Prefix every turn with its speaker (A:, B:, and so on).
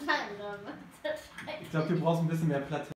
A: Time damit.
B: Ich glaube, du brauchst ein bisschen mehr Platz.